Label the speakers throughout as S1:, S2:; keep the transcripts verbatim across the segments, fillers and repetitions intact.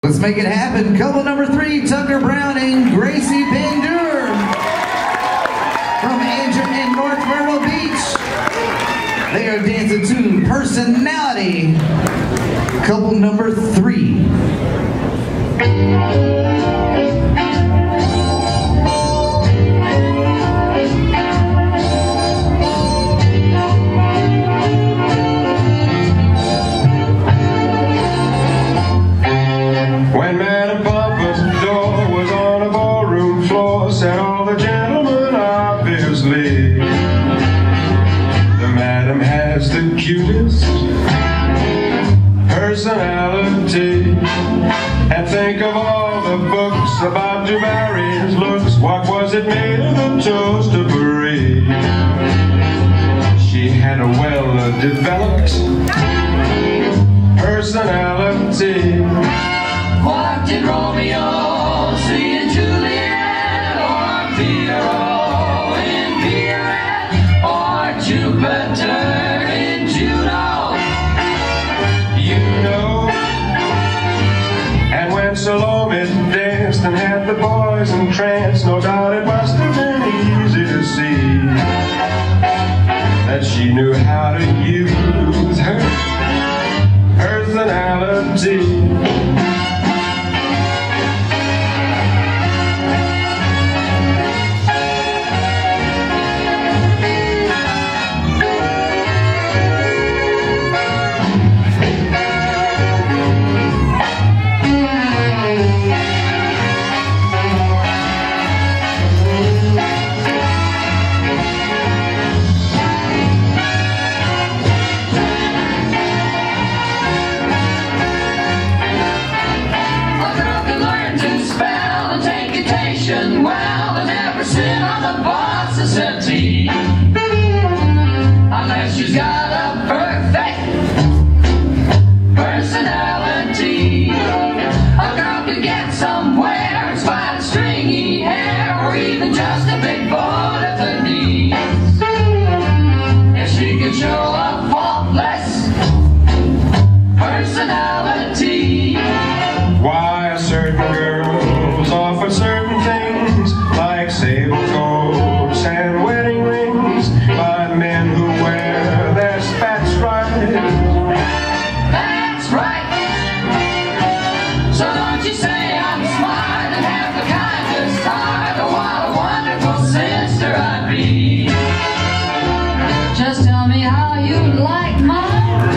S1: Let's make it happen. Couple number three, Tucker Brown and Gracie Pandure from Andrew and North Myrtle Beach. They are dancing to Personality. Couple number three.
S2: When Madam Papa's door was on a ballroom floor, said all the gentlemen obviously, the madam has the cutest personality. And think of all the books about Jabari's looks. What was it made of the toast to Marie? She had a well-developed personality.
S3: What did Romeo see in Juliet, or Figaro in Pierrette, or Jupiter in Juno?
S2: You know. And when Salome danced and had the boys entranced, no doubt it must have been easy to see that she knew how to use her personality.
S3: Well, and never sit on the boss's settee unless she's got a perfect personality. A girl could get somewhere in spite of stringy hair, or even just a big boat at the knees, if she could show a faultless personality.
S2: Why a certain girl's offer certain things, like sable coats and wedding rings, by men who wear their spats right.
S3: That's right. So don't you say I'm smart and have the kindest heart. Oh, what a wonderful sister I'd be. Just tell me how you like my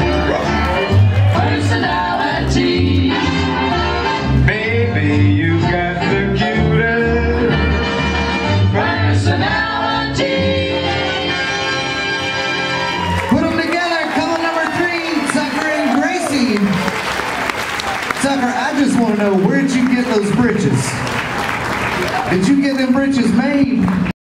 S3: personality.
S2: Baby, you got the cutest
S3: personality.
S1: Put them together. Couple number three, Tucker and Gracie. Tucker, I just want to know, where'd you get those britches? Did you get them britches made?